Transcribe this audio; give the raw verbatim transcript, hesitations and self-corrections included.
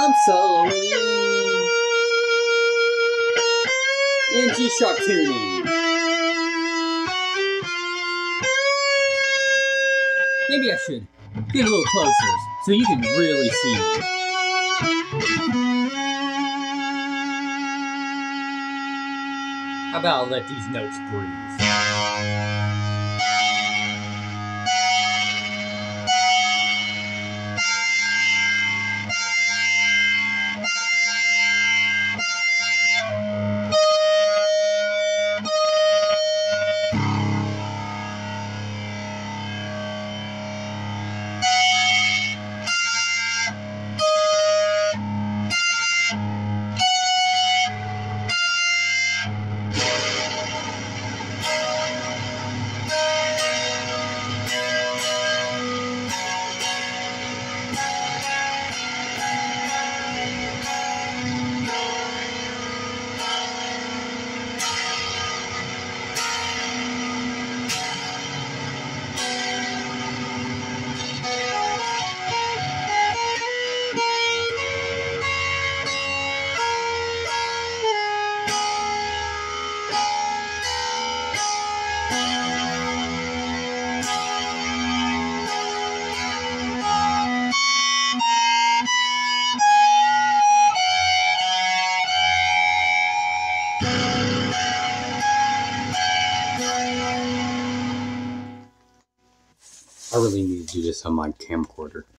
I'm slowly in G-sharp tuning. Maybe I should get a little closer so you can really see me. How about I let these notes breathe? I really need to do this on my camcorder.